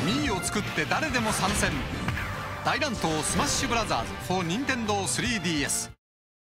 ミーを作って誰でも参戦。大乱闘スマッシュブラザーズ for Nintendo 3DS。